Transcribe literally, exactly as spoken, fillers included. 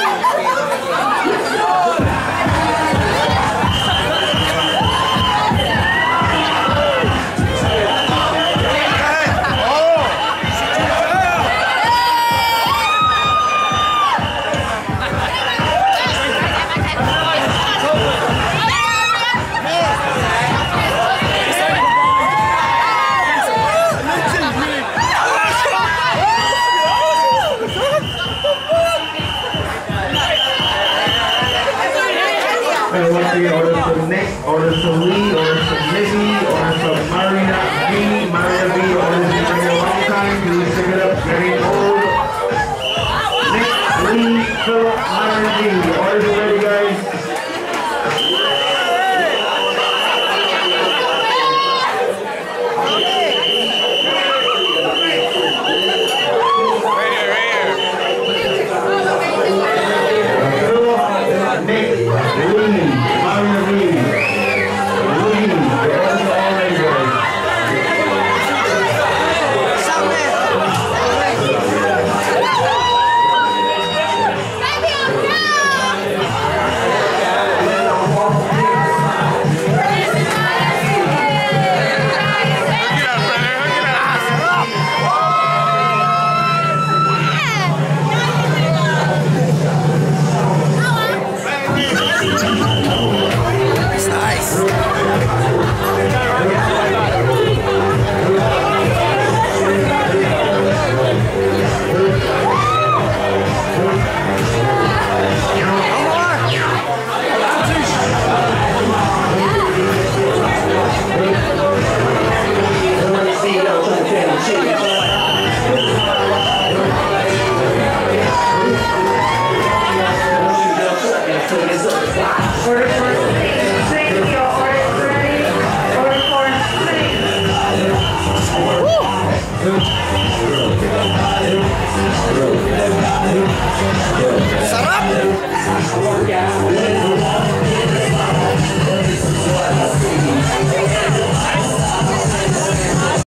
And once again, orders from Nick, orders from Lee, orders from Nikki, orders from Maria V, Maria V, orders from bring it a long time, please pick it up, getting old. Nick, Lee, Philip, Maria V, orders are ready, guys. Sarap!